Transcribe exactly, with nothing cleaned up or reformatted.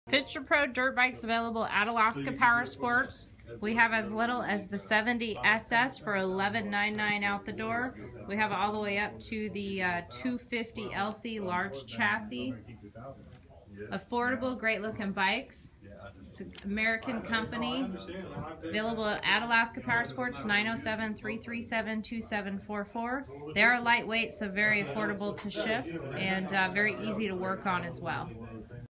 PitsterPro dirt bikes available at Alaska Power Sports. We have as little as the seventy S S for eleven ninety-nine out the door. We have all the way up to the uh, two fifty L C large chassis. Affordable, great looking bikes. It's an American company. Available at Alaska Power Sports, nine oh seven, three three seven, two seven four four. They are lightweight, so very affordable to ship and uh, very easy to work on as well.